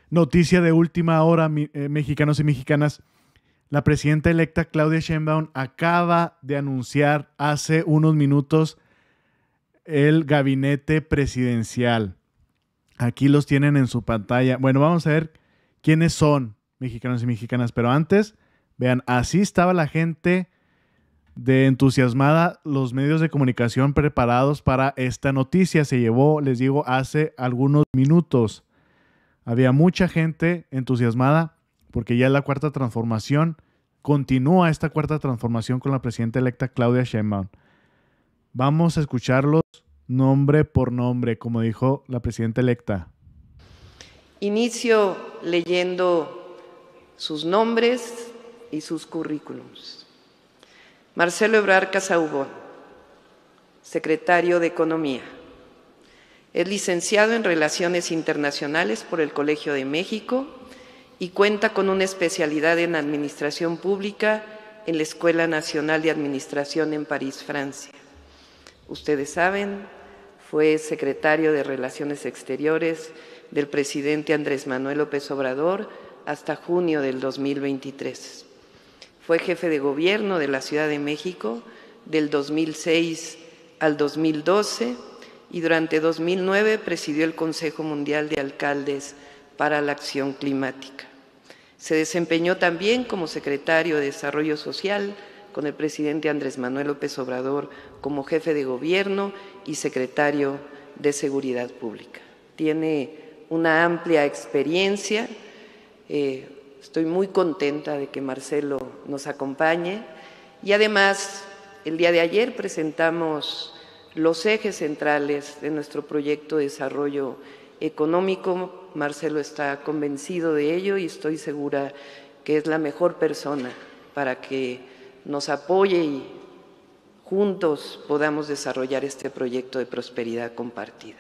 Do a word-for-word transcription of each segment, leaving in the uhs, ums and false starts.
Noticia de última hora, mi- eh, mexicanos y mexicanas. La presidenta electa Claudia Sheinbaum acaba de anunciar hace unos minutos el gabinete presidencial. Aquí los tienen en su pantalla. Bueno, vamos a ver quiénes son, mexicanos y mexicanas. Pero antes, vean, así estaba la gente de entusiasmada, los medios de comunicación preparados para esta noticia. Se llevó, les digo, hace algunos minutos. Había mucha gente entusiasmada porque ya es la cuarta transformación. Continúa esta cuarta transformación con la presidenta electa Claudia Sheinbaum. Vamos a escucharlos nombre por nombre, como dijo la presidenta electa. Inicio leyendo sus nombres y sus currículums. Marcelo Ebrard Casaubon, secretario de Economía. Es licenciado en Relaciones Internacionales por el Colegio de México y cuenta con una especialidad en Administración Pública en la Escuela Nacional de Administración en París, Francia. Ustedes saben, fue secretario de Relaciones Exteriores del presidente Andrés Manuel López Obrador hasta junio del dos mil veintitrés. Fue jefe de gobierno de la Ciudad de México del dos mil seis al dos mil doce y durante dos mil nueve presidió el Consejo Mundial de Alcaldes para la Acción Climática. Se desempeñó también como secretario de Desarrollo Social con el presidente Andrés Manuel López Obrador como jefe de gobierno y secretario de Seguridad Pública. Tiene una amplia experiencia. Eh, estoy muy contenta de que Marcelo nos acompañe y además el día de ayer presentamos los ejes centrales de nuestro proyecto de desarrollo económico. Marcelo está convencido de ello y estoy segura que es la mejor persona para que nos apoye y juntos podamos desarrollar este proyecto de prosperidad compartida.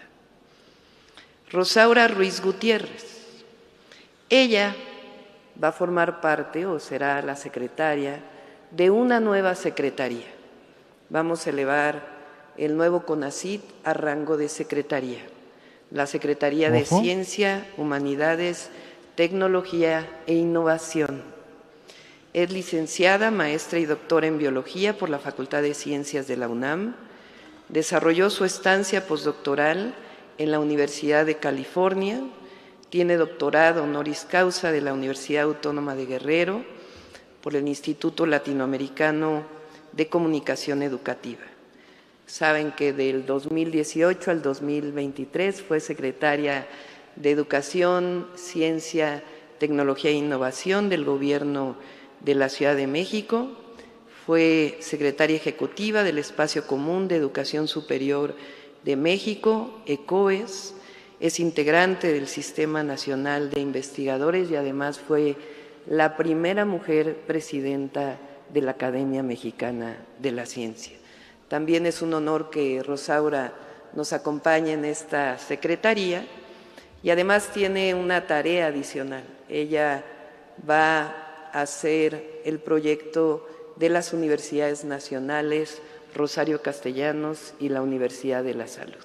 Rosaura Ruiz Gutiérrez. Ella va a formar parte o será la secretaria de una nueva secretaría. Vamos a elevar el nuevo CONACYT a rango de secretaría. La Secretaría de Ojo. Ciencia, Humanidades, Tecnología e Innovación. Es licenciada, maestra y doctora en Biología por la Facultad de Ciencias de la UNAM. Desarrolló su estancia postdoctoral en la Universidad de California. Tiene doctorado honoris causa de la Universidad Autónoma de Guerrero por el Instituto Latinoamericano de Comunicación Educativa. Saben que del dos mil dieciocho al dos mil veintitrés fue secretaria de Educación, Ciencia, Tecnología e Innovación del Gobierno de la Ciudad de México. Fue secretaria ejecutiva del Espacio Común de Educación Superior de México, ECOES. Es integrante del Sistema Nacional de Investigadores y además fue la primera mujer presidenta de la Academia Mexicana de la Ciencia. También es un honor que Rosaura nos acompañe en esta secretaría y además tiene una tarea adicional. Ella va a hacer el proyecto de las universidades nacionales Rosario Castellanos y la Universidad de la Salud.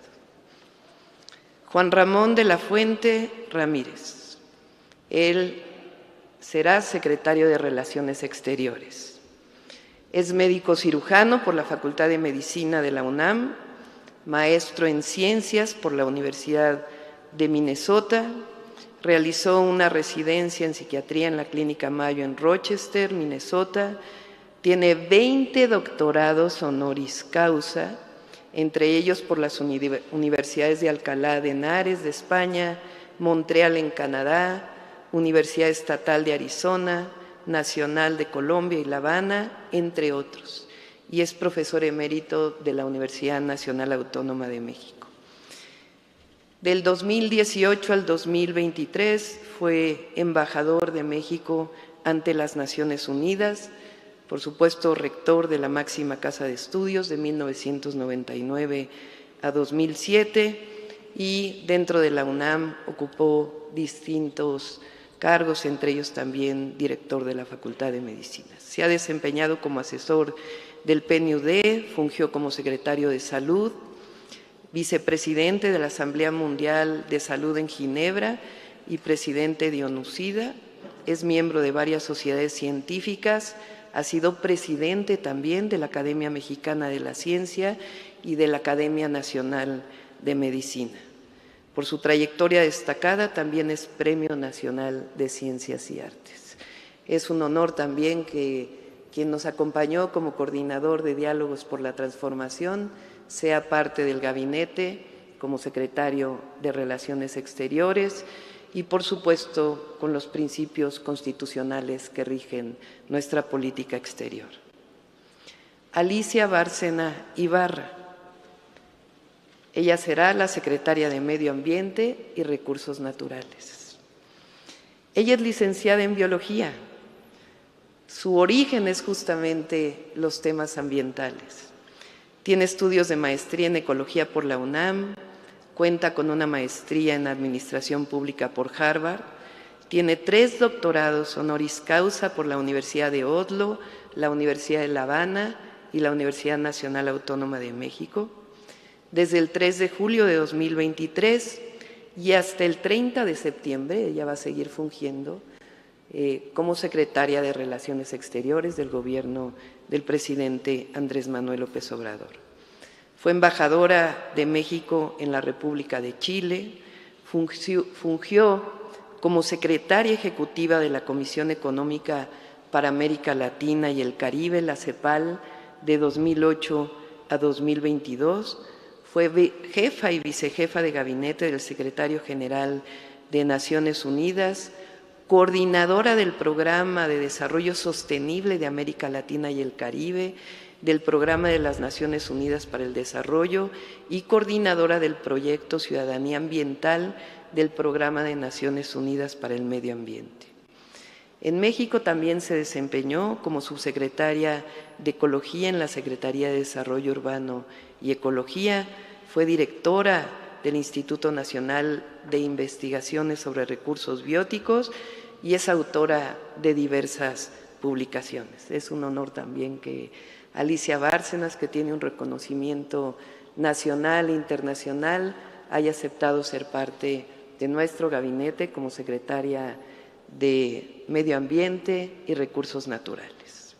Juan Ramón de la Fuente Ramírez. Él será secretario de Relaciones Exteriores. Es médico cirujano por la Facultad de Medicina de la UNAM, maestro en Ciencias por la Universidad de Minnesota. Realizó una residencia en psiquiatría en la Clínica Mayo en Rochester, Minnesota. Tiene veinte doctorados honoris causa, entre ellos por las universidades de Alcalá de Henares de España, Montreal en Canadá, Universidad Estatal de Arizona, Nacional de Colombia y La Habana, entre otros. Y es profesor emérito de la Universidad Nacional Autónoma de México. Del dos mil dieciocho al dos mil veintitrés fue embajador de México ante las Naciones Unidas, por supuesto rector de la máxima casa de estudios de mil novecientos noventa y nueve a dos mil siete y dentro de la UNAM ocupó distintos cargos, entre ellos también director de la Facultad de Medicina. Se ha desempeñado como asesor del P N U D, fungió como secretario de Salud, vicepresidente de la Asamblea Mundial de Salud en Ginebra y presidente de ONUCIDA, es miembro de varias sociedades científicas, ha sido presidente también de la Academia Mexicana de la Ciencia y de la Academia Nacional de Medicina. Por su trayectoria destacada, también es Premio Nacional de Ciencias y Artes. Es un honor también que quien nos acompañó como coordinador de Diálogos por la Transformación sea parte del gabinete como secretario de Relaciones Exteriores y, por supuesto, con los principios constitucionales que rigen nuestra política exterior. Alicia Bárcena Ibarra. Ella será la secretaria de Medio Ambiente y Recursos Naturales. Ella es licenciada en Biología. Su origen es justamente los temas ambientales. Tiene estudios de maestría en Ecología por la UNAM, cuenta con una maestría en Administración Pública por Harvard, tiene tres doctorados honoris causa por la Universidad de Oslo, la Universidad de La Habana y la Universidad Nacional Autónoma de México. Desde el tres de julio de dos mil veintitrés y hasta el treinta de septiembre, ella va a seguir fungiendo eh, como secretaria de Relaciones Exteriores del gobierno del presidente Andrés Manuel López Obrador. Fue embajadora de México en la República de Chile, fungió, fungió como secretaria ejecutiva de la Comisión Económica para América Latina y el Caribe, la CEPAL, de dos mil ocho a dos mil veintidós, fue jefa y vicejefa de gabinete del secretario general de Naciones Unidas, coordinadora del Programa de Desarrollo Sostenible de América Latina y el Caribe, del Programa de las Naciones Unidas para el Desarrollo y coordinadora del proyecto Ciudadanía Ambiental del Programa de Naciones Unidas para el Medio Ambiente. En México también se desempeñó como subsecretaria de Ecología en la Secretaría de Desarrollo Urbano y Ecología, fue directora del Instituto Nacional de Investigaciones sobre Recursos Bióticos y es autora de diversas publicaciones. Es un honor también que Alicia Bárcenas, que tiene un reconocimiento nacional e internacional, haya aceptado ser parte de nuestro gabinete como secretaria de Medio Ambiente y Recursos Naturales.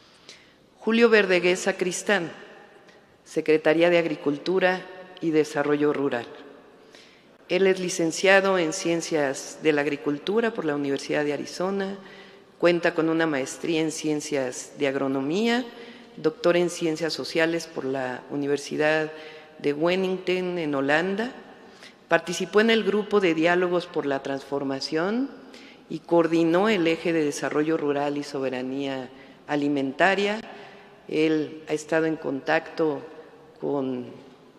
Julio Verdeguesa Cristán, Secretaría de Agricultura y Desarrollo Rural. Él es licenciado en Ciencias de la Agricultura por la Universidad de Arizona, cuenta con una maestría en Ciencias de Agronomía, doctor en Ciencias Sociales por la Universidad de Wageningen en Holanda, participó en el Grupo de Diálogos por la Transformación y coordinó el eje de Desarrollo Rural y Soberanía Alimentaria. Él ha estado en contacto con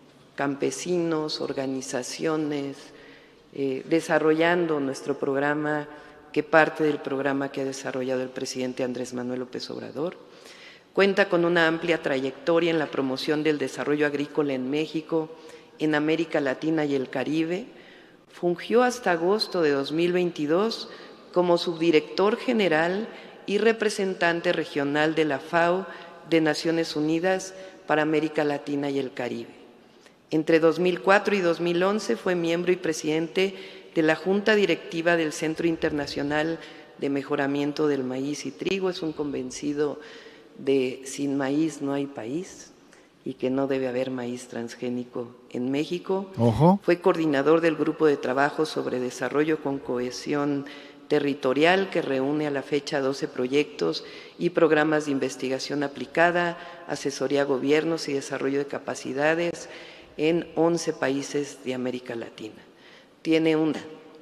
campesinos, organizaciones, eh, desarrollando nuestro programa, que parte del programa que ha desarrollado el presidente Andrés Manuel López Obrador. Cuenta con una amplia trayectoria en la promoción del desarrollo agrícola en México, en América Latina y el Caribe. Fungió hasta agosto de dos mil veintidós como subdirector general y representante regional de la FAO de Naciones Unidas para América Latina y el Caribe. Entre dos mil cuatro y dos mil once fue miembro y presidente de la Junta Directiva del Centro Internacional de Mejoramiento del Maíz y Trigo. Es un convencido de sin maíz no hay país y que no debe haber maíz transgénico en México. Ojo. Fue coordinador del Grupo de Trabajo sobre Desarrollo con Cohesión Territorial, que reúne a la fecha doce proyectos y programas de investigación aplicada, asesoría a gobiernos y desarrollo de capacidades en once países de América Latina. Tiene una,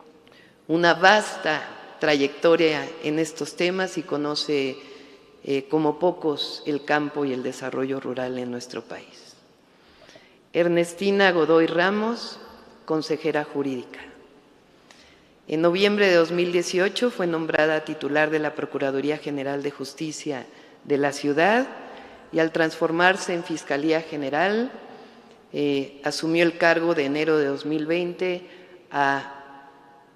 una vasta trayectoria en estos temas y conoce eh, como pocos el campo y el desarrollo rural en nuestro país. Ernestina Godoy Ramos, consejera jurídica. En noviembre de dos mil dieciocho fue nombrada titular de la Procuraduría General de Justicia de la ciudad y al transformarse en Fiscalía General, Eh, asumió el cargo de enero de dos mil veinte a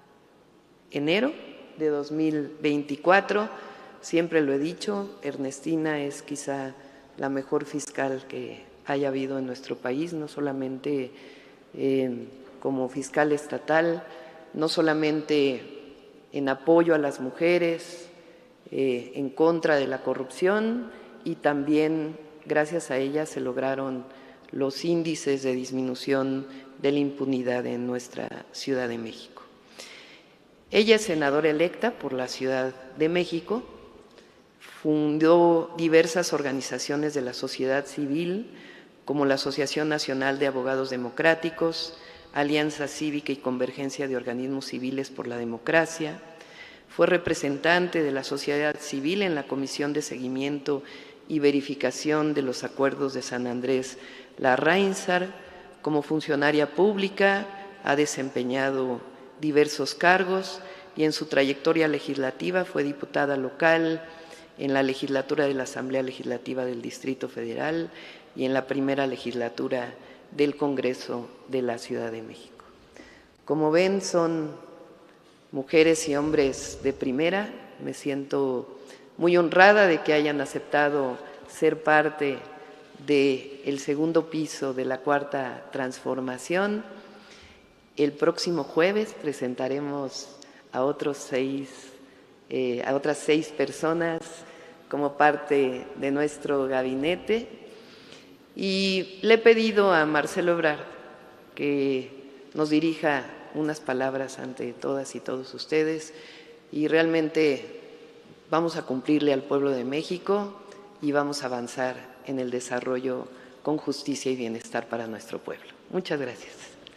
enero de dos mil veinticuatro. Siempre lo he dicho, Ernestina es quizá la mejor fiscal que haya habido en nuestro país, no solamente eh, como fiscal estatal, no solamente en apoyo a las mujeres, eh, en contra de la corrupción, y también gracias a ella se lograron los índices de disminución de la impunidad en nuestra Ciudad de México. Ella es senadora electa por la Ciudad de México, fundó diversas organizaciones de la sociedad civil, como la Asociación Nacional de Abogados Democráticos, Alianza Cívica y Convergencia de Organismos Civiles por la Democracia. Fue representante de la sociedad civil en la Comisión de Seguimiento y Verificación de los Acuerdos de San Andrés Larráinzar. Como funcionaria pública ha desempeñado diversos cargos y en su trayectoria legislativa fue diputada local en la legislatura de la Asamblea Legislativa del Distrito Federal y en la primera legislatura del Congreso de la Ciudad de México. Como ven, son mujeres y hombres de primera. Me siento muy honrada de que hayan aceptado ser parte del segundo piso de la Cuarta Transformación. El próximo jueves presentaremos a, otros seis, eh, a otras seis personas como parte de nuestro gabinete. Y le he pedido a Marcelo Ebrard que nos dirija unas palabras ante todas y todos ustedes, y realmente vamos a cumplirle al pueblo de México y vamos a avanzar en el desarrollo con justicia y bienestar para nuestro pueblo. Muchas gracias.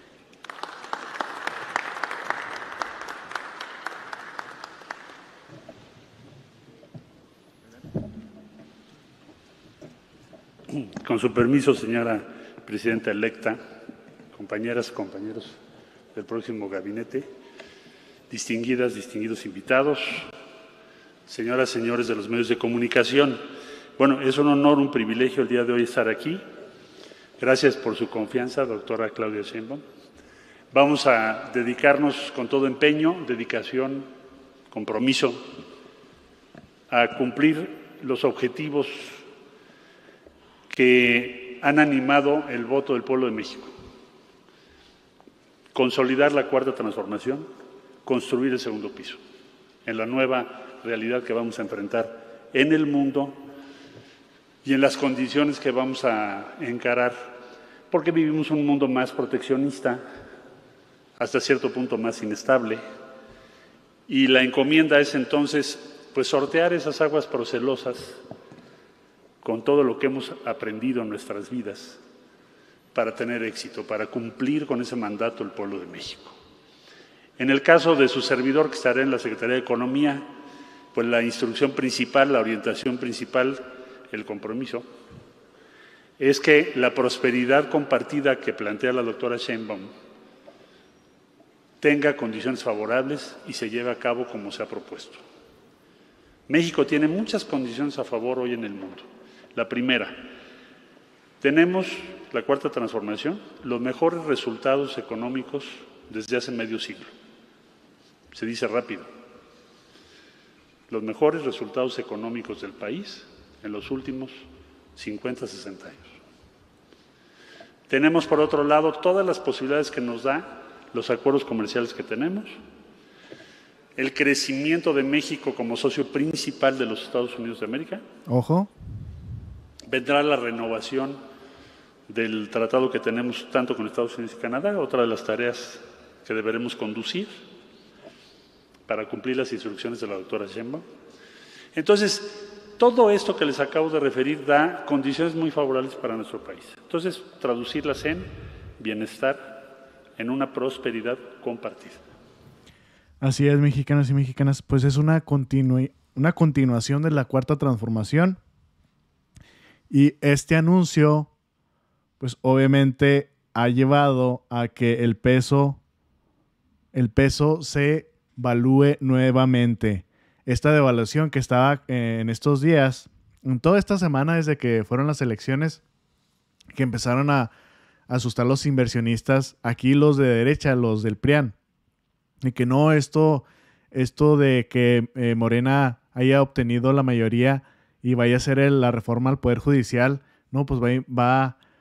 Con su permiso, señora presidenta electa, compañeras, compañeros del próximo gabinete, distinguidas, distinguidos invitados, señoras, señores de los medios de comunicación. Bueno, es un honor, un privilegio el día de hoy estar aquí. Gracias por su confianza, doctora Claudia Sheinbaum. Vamos a dedicarnos con todo empeño, dedicación, compromiso a cumplir los objetivos que han animado el voto del pueblo de México. Consolidar la Cuarta Transformación, construir el segundo piso, en la nueva realidad que vamos a enfrentar en el mundo y en las condiciones que vamos a encarar, porque vivimos un mundo más proteccionista, hasta cierto punto más inestable, y la encomienda es entonces pues sortear esas aguas procelosas con todo lo que hemos aprendido en nuestras vidas para tener éxito, para cumplir con ese mandato del pueblo de México. En el caso de su servidor, que estará en la Secretaría de Economía, pues la instrucción principal, la orientación principal, el compromiso, es que la prosperidad compartida que plantea la doctora Sheinbaum tenga condiciones favorables y se lleve a cabo como se ha propuesto. México tiene muchas condiciones a favor hoy en el mundo. La primera, tenemos la Cuarta Transformación, los mejores resultados económicos desde hace medio siglo. Se dice rápido. Los mejores resultados económicos del país en los últimos cincuenta, sesenta años. Tenemos, por otro lado, todas las posibilidades que nos da los acuerdos comerciales que tenemos, el crecimiento de México como socio principal de los Estados Unidos de América. Ojo. Vendrá la renovación del tratado que tenemos tanto con Estados Unidos y Canadá, otra de las tareas que deberemos conducir para cumplir las instrucciones de la doctora Sheinbaum. Entonces, todo esto que les acabo de referir da condiciones muy favorables para nuestro país. Entonces, traducirlas en bienestar, en una prosperidad compartida. Así es, mexicanos y mexicanas, pues es una, continu una continuación de la Cuarta Transformación. Y este anuncio, pues obviamente ha llevado a que el peso, el peso se valúe nuevamente. Esta devaluación que estaba en estos días, en toda esta semana desde que fueron las elecciones, que empezaron a asustar a los inversionistas, aquí los de derecha, los del P R I A N, y que no, esto, esto de que eh, Morena haya obtenido la mayoría y vaya a ser el, la reforma al Poder Judicial, no, pues va, va,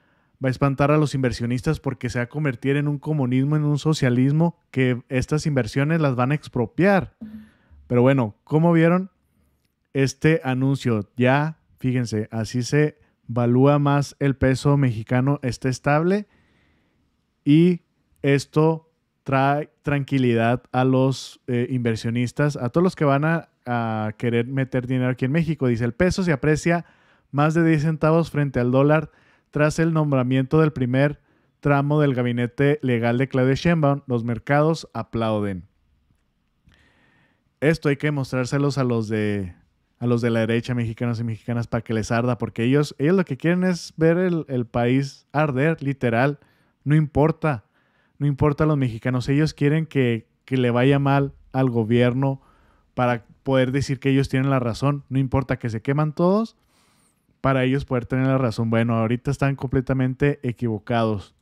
va a espantar a los inversionistas porque se va a convertir en un comunismo, en un socialismo, que estas inversiones las van a expropiar. Pero bueno, ¿cómo vieron este anuncio? Ya, fíjense, así se valúa más el peso mexicano, está estable y esto trae tranquilidad a los eh, inversionistas, a todos los que van a, a querer meter dinero aquí en México. Dice, el peso se aprecia más de diez centavos frente al dólar tras el nombramiento del primer tramo del gabinete legal de Claudia Sheinbaum. Los mercados aplauden. Esto hay que mostrárselos a los de, a los de la derecha, mexicanos y mexicanas, para que les arda, porque ellos, ellos lo que quieren es ver el, el país arder, literal. No importa, no importa a los mexicanos. Ellos quieren que, que le vaya mal al gobierno para poder decir que ellos tienen la razón. No importa que se queman todos, para ellos poder tener la razón. Bueno, ahorita están completamente equivocados.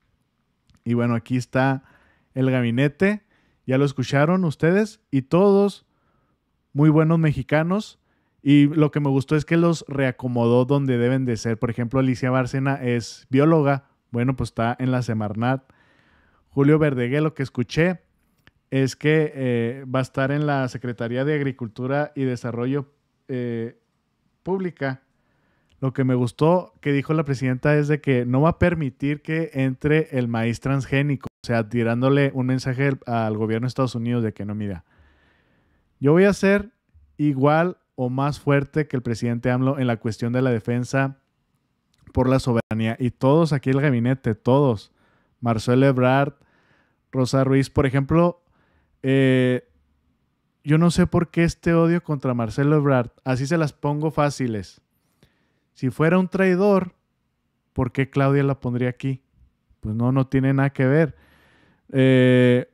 Y bueno, aquí está el gabinete. Ya lo escucharon ustedes. Y todos muy buenos mexicanos. Y lo que me gustó es que los reacomodó donde deben de ser. Por ejemplo, Alicia Bárcena es bióloga. Bueno, pues está en la Semarnat. Julio Verdeguer, lo que escuché es que eh, va a estar en la Secretaría de Agricultura y Desarrollo eh, Pública. Lo que me gustó que dijo la presidenta es de que no va a permitir que entre el maíz transgénico, o sea, tirándole un mensaje al gobierno de Estados Unidos de que no, mira, yo voy a ser igual o más fuerte que el presidente AMLO en la cuestión de la defensa por la soberanía. Y todos aquí el gabinete, todos, Marcelo Ebrard, Rosa Ruiz, por ejemplo, eh, yo no sé por qué este odio contra Marcelo Ebrard, así se las pongo fáciles. Si fuera un traidor, ¿por qué Claudia la pondría aquí? Pues no, no tiene nada que ver. Eh,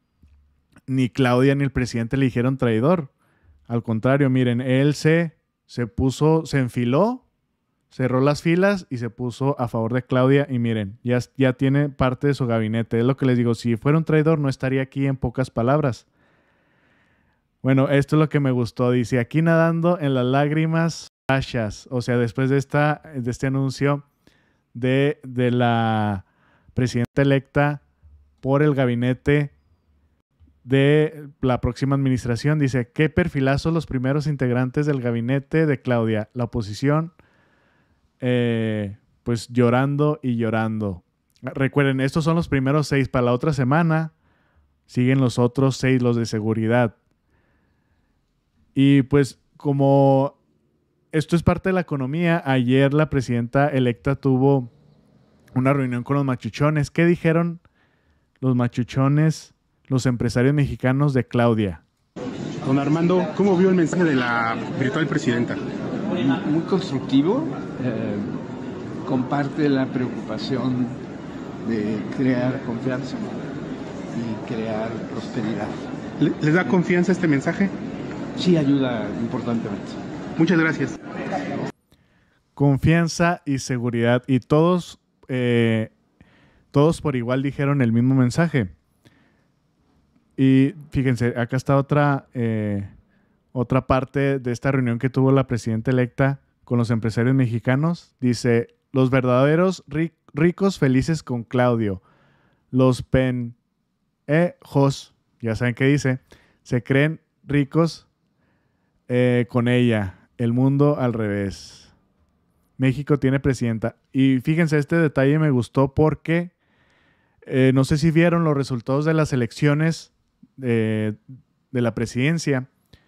ni Claudia ni el presidente le dijeron traidor. Al contrario, miren, él se, se puso, se enfiló, cerró las filas y se puso a favor de Claudia. Y miren, ya, ya tiene parte de su gabinete. Es lo que les digo, si fuera un traidor no estaría aquí, en pocas palabras. Bueno, esto es lo que me gustó. Dice, aquí nadando en las lágrimas. O sea, después de, esta, de este anuncio de, de la presidenta electa por el gabinete de la próxima administración, dice, ¿qué perfilazos los primeros integrantes del gabinete de Claudia? La oposición, eh, pues llorando y llorando. Recuerden, estos son los primeros seis. Para la otra semana siguen los otros seis, los de seguridad. Y pues como esto es parte de la economía, ayer la presidenta electa tuvo una reunión con los machuchones. ¿Qué dijeron los machuchones, los empresarios mexicanos de Claudia? Don Armando, ¿cómo vio el mensaje de la virtual presidenta? Muy constructivo, eh, comparte la preocupación de crear confianza y crear prosperidad. ¿Les da confianza este mensaje? Sí, ayuda importantemente. Muchas gracias. Confianza y seguridad. Y todos, eh, todos por igual dijeron el mismo mensaje. Y fíjense, acá está otra, eh, otra parte de esta reunión que tuvo la presidenta electa con los empresarios mexicanos. Dice, los verdaderos ric ricos felices con Claudio. Los penejos, ya saben qué dice, se creen ricos eh, con ella. El mundo al revés. México tiene presidenta. Y fíjense, este detalle me gustó porque eh, no sé si vieron los resultados de las elecciones de, de la presidencia.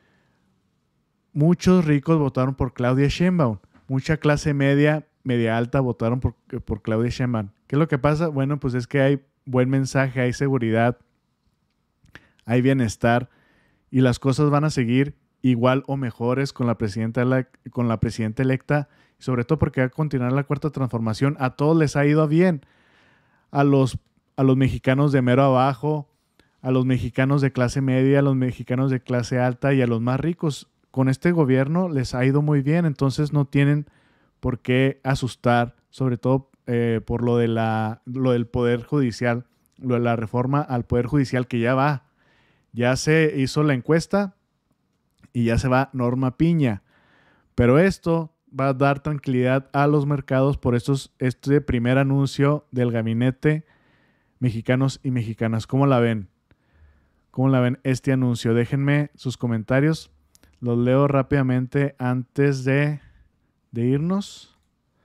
Muchos ricos votaron por Claudia Sheinbaum. Mucha clase media, media alta votaron por, por Claudia Sheinbaum. ¿Qué es lo que pasa? Bueno, pues es que hay buen mensaje, hay seguridad, hay bienestar y las cosas van a seguir igual o mejores con la presidenta, con la presidenta electa, sobre todo porque va a continuar la cuarta transformación. A todos les ha ido bien. A los, a los mexicanos de mero abajo, a los mexicanos de clase media, a los mexicanos de clase alta y a los más ricos. Con este gobierno les ha ido muy bien, entonces no tienen por qué asustar, sobre todo eh, por lo, de la, lo del Poder Judicial, lo de la reforma al Poder Judicial que ya va. Ya se hizo la encuesta y ya se va Norma Piña. Pero esto va a dar tranquilidad a los mercados por estos, este primer anuncio del gabinete Mexicanos y Mexicanas. ¿Cómo la ven? ¿Cómo la ven este anuncio? Déjenme sus comentarios. Los leo rápidamente antes de, de irnos.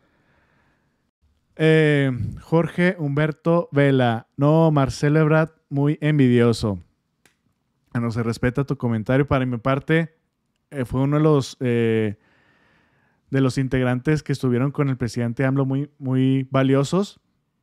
Eh, Jorge Humberto Vela. No, Marcelo Ebrard, muy envidioso. No se respeta tu comentario. Para mi parte, eh, fue uno de los, eh, de los integrantes que estuvieron con el presidente AMLO muy, muy valiosos.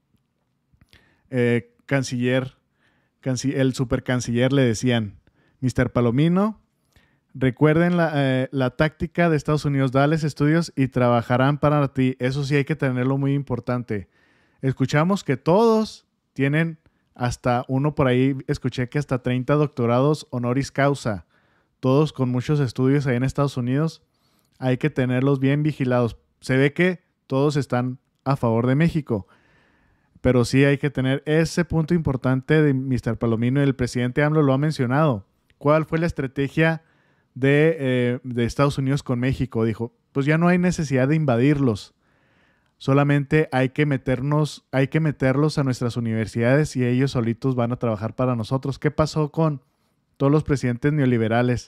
Eh, canciller, canci- el supercanciller le decían, mister Palomino, recuerden la, eh, la táctica de Estados Unidos, dales estudios y trabajarán para ti. Eso sí hay que tenerlo muy importante. Escuchamos que todos tienen hasta uno por ahí, escuché que hasta treinta doctorados honoris causa, todos con muchos estudios ahí en Estados Unidos. Hay que tenerlos bien vigilados. Se ve que todos están a favor de México, pero sí hay que tener ese punto importante de mister Palomino. El presidente AMLO lo ha mencionado. ¿Cuál fue la estrategia de, eh, de Estados Unidos con México? Dijo, pues ya no hay necesidad de invadirlos. Solamente hay que meternos, hay que meterlos a nuestras universidades y ellos solitos van a trabajar para nosotros. ¿Qué pasó con todos los presidentes neoliberales?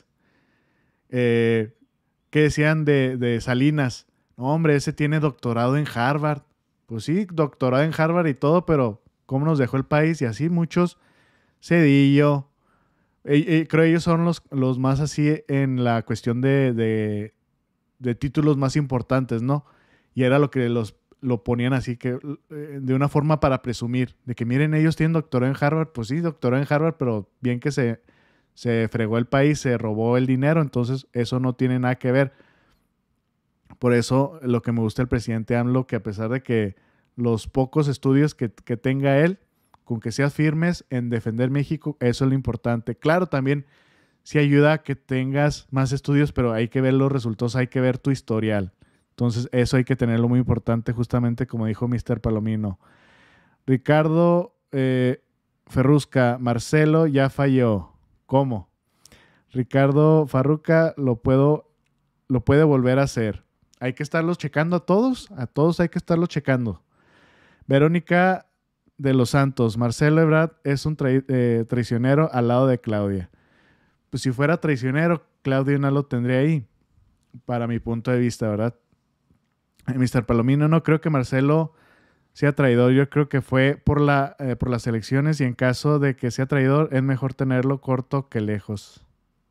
Eh, ¿Qué decían de, de Salinas? No, hombre, ese tiene doctorado en Harvard. Pues sí, doctorado en Harvard y todo, pero ¿cómo nos dejó el país? Y así muchos. Cedillo. Eh, eh, creo que ellos son los, los más así en la cuestión de, de, de títulos más importantes, ¿no? Y era lo que los lo ponían así, que eh, de una forma para presumir, de que miren, ellos tienen doctorado en Harvard. Pues sí, doctorado en Harvard, pero bien que se, se fregó el país, se robó el dinero, entonces eso no tiene nada que ver. Por eso lo que me gusta del presidente AMLO, que a pesar de que los pocos estudios que, que tenga él, con que seas firmes en defender México, eso es lo importante. Claro, también sí ayuda a que tengas más estudios, pero hay que ver los resultados, hay que ver tu historial. Entonces eso hay que tenerlo muy importante, justamente como dijo mister Palomino. Ricardo eh, Ferrusca, Marcelo ya falló. ¿Cómo? Ricardo Farruca lo, puedo, lo puede volver a hacer. Hay que estarlos checando a todos, a todos hay que estarlos checando. Verónica de los Santos, Marcelo Ebrard es un trai- eh, traicionero al lado de Claudia. Pues si fuera traicionero, Claudia no lo tendría ahí, para mi punto de vista, ¿verdad? mister Palomino, no creo que Marcelo sea traidor, yo creo que fue por, la, eh, por las elecciones y en caso de que sea traidor, es mejor tenerlo corto que lejos.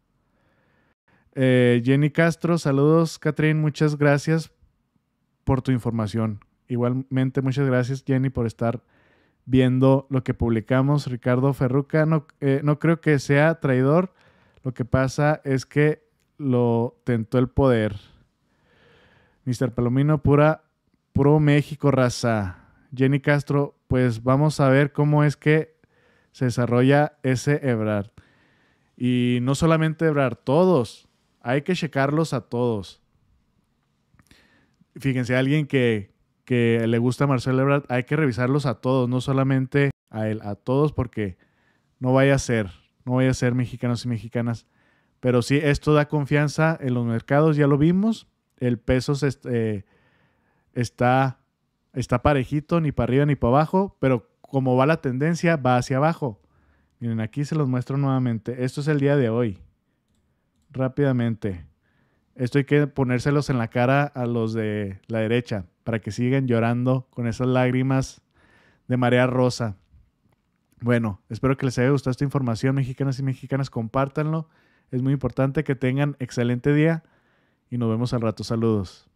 Eh, Jenny Castro, saludos, Catherine, muchas gracias por tu información. Igualmente, muchas gracias, Jenny, por estar viendo lo que publicamos. Ricardo Ferruca, no, eh, no creo que sea traidor, lo que pasa es que lo tentó el poder. mister Palomino, pura, puro México, raza. Jenny Castro, pues vamos a ver cómo es que se desarrolla ese Ebrard. Y no solamente Ebrard, todos. Hay que checarlos a todos. Fíjense, alguien que, que le gusta a Marcelo Ebrard, hay que revisarlos a todos, no solamente a él, a todos, porque no vaya a ser, no vaya a ser mexicanos y mexicanas. Pero sí, esto da confianza en los mercados, ya lo vimos. El peso se, eh, está, está parejito, ni para arriba ni para abajo, pero como va la tendencia, va hacia abajo. Miren, aquí se los muestro nuevamente. Esto es el día de hoy. Rápidamente. Esto hay que ponérselos en la cara a los de la derecha para que sigan llorando con esas lágrimas de marea rosa. Bueno, espero que les haya gustado esta información, mexicanas y mexicanas. Compártanlo. Es muy importante que tengan excelente día y nos vemos al rato. Saludos.